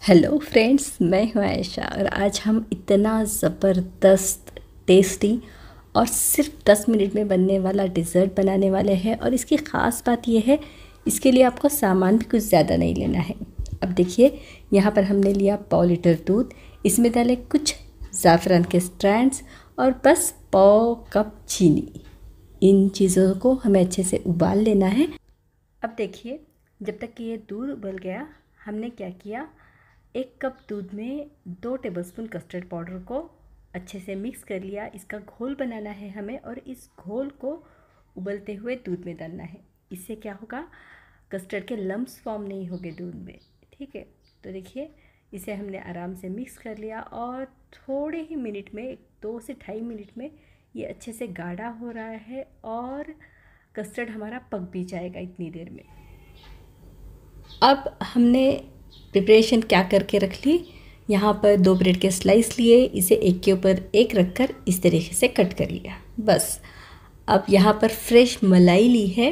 Hello friends, मैं हूँ आयशा और आज हम इतना ज़बरदस्त टेस्टी और सिर्फ 10 मिनट में बनने वाला डिज़र्ट बनाने वाले हैं। और इसकी ख़ास बात यह है, इसके लिए आपको सामान भी कुछ ज़्यादा नहीं लेना है। अब देखिए, यहाँ पर हमने लिया पाव लीटर दूध, इसमें डाले कुछ ज़ाफ़रान के स्ट्रैंड्स और बस पाव कप चीनी। इन चीज़ों को हमें अच्छे से उबाल लेना है। अब देखिए, जब तक कि ये दूध उबल गया, हमने क्या किया, 1 कप दूध में 2 टेबलस्पून कस्टर्ड पाउडर को अच्छे से मिक्स कर लिया। इसका घोल बनाना है हमें और इस घोल को उबलते हुए दूध में डालना है। इससे क्या होगा, कस्टर्ड के लम्प्स फॉर्म नहीं होंगे दूध में। ठीक है, तो देखिए, इसे हमने आराम से मिक्स कर लिया और थोड़े ही मिनट में, 2 से 2.5 मिनट में ये अच्छे से गाढ़ा हो रहा है और कस्टर्ड हमारा पक भी जाएगा इतनी देर में। अब हमने प्रिपरेशन क्या करके रख ली, यहाँ पर 2 ब्रेड के स्लाइस लिए, इसे एक के ऊपर एक रखकर इस तरीके से कट कर लिया बस। अब यहाँ पर फ्रेश मलाई ली है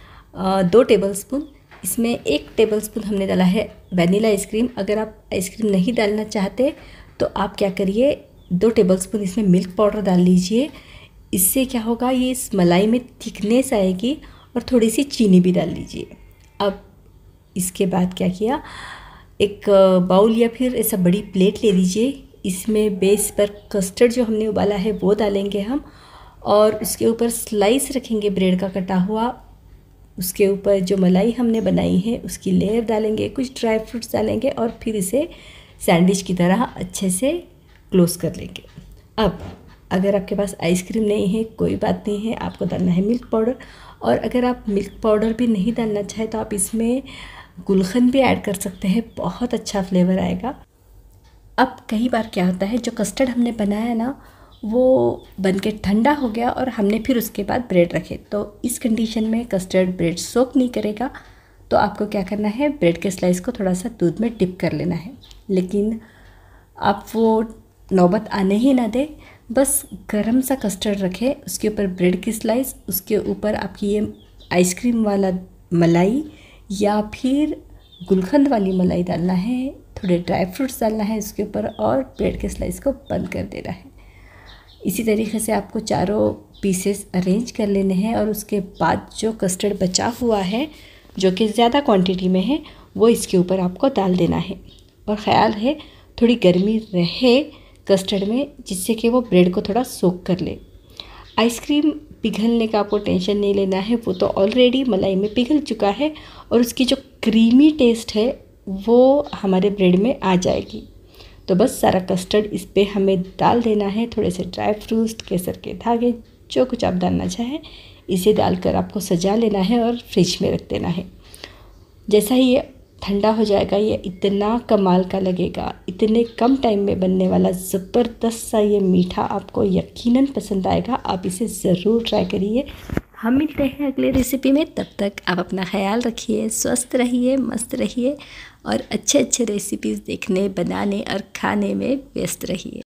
2 टेबलस्पून। इसमें 1 टेबलस्पून हमने डाला है वनीला आइसक्रीम। अगर आप आइसक्रीम नहीं डालना चाहते तो आप क्या करिए, 2 टेबलस्पून इसमें मिल्क पाउडर डाल लीजिए। इससे क्या होगा, ये इस मलाई में थिकनेस आएगी। और थोड़ी सी चीनी भी डाल लीजिए। अब इसके बाद क्या किया, एक बाउल या फिर ऐसा बड़ी प्लेट ले लीजिए। इसमें बेस पर कस्टर्ड जो हमने उबाला है वो डालेंगे हम, और उसके ऊपर स्लाइस रखेंगे ब्रेड का कटा हुआ। उसके ऊपर जो मलाई हमने बनाई है उसकी लेयर डालेंगे, कुछ ड्राई फ्रूट्स डालेंगे और फिर इसे सैंडविच की तरह अच्छे से क्लोज कर लेंगे। अब अगर आपके पास आइसक्रीम नहीं है, कोई बात नहीं है, आपको डालना है मिल्क पाउडर। और अगर आप मिल्क पाउडर भी नहीं डालना चाहें तो आप इसमें गुलकंद भी ऐड कर सकते हैं, बहुत अच्छा फ्लेवर आएगा। अब कई बार क्या होता है, जो कस्टर्ड हमने बनाया ना वो बनके ठंडा हो गया और हमने फिर उसके बाद ब्रेड रखे, तो इस कंडीशन में कस्टर्ड ब्रेड सोक नहीं करेगा। तो आपको क्या करना है, ब्रेड के स्लाइस को थोड़ा सा दूध में डिप कर लेना है। लेकिन आप वो नौबत आने ही ना दें, बस गरम सा कस्टर्ड रखें, उसके ऊपर ब्रेड की स्लाइस, उसके ऊपर आपकी ये आइसक्रीम वाला मलाई या फिर गुलकंद वाली मलाई डालना है, थोड़े ड्राई फ्रूट्स डालना है इसके ऊपर और ब्रेड के स्लाइस को बंद कर देना है। इसी तरीके से आपको चारों पीसेस अरेंज कर लेने हैं और उसके बाद जो कस्टर्ड बचा हुआ है, जो कि ज़्यादा क्वांटिटी में है, वो इसके ऊपर आपको डाल देना है। और ख़्याल है थोड़ी गर्मी रहे कस्टर्ड में, जिससे कि वो ब्रेड को थोड़ा सोक कर ले। आइसक्रीम पिघलने का आपको टेंशन नहीं लेना है, वो तो ऑलरेडी मलाई में पिघल चुका है और उसकी जो क्रीमी टेस्ट है वो हमारे ब्रेड में आ जाएगी। तो बस सारा कस्टर्ड इस पे हमें डाल देना है, थोड़े से ड्राई फ्रूट्स, केसर के धागे, जो कुछ आप डालना चाहें इसे डालकर आपको सजा लेना है और फ्रिज में रख देना है। जैसा ही ये ठंडा हो जाएगा, ये इतना कमाल का लगेगा, इतने कम टाइम में बनने वाला ज़बरदस्त सा ये मीठा आपको यकीनन पसंद आएगा। आप इसे ज़रूर ट्राई करिए। हम मिलते हैं अगले रेसिपी में, तब तक आप अपना ख्याल रखिए, स्वस्थ रहिए, मस्त रहिए और अच्छे अच्छे रेसिपीज़ देखने, बनाने और खाने में व्यस्त रहिए।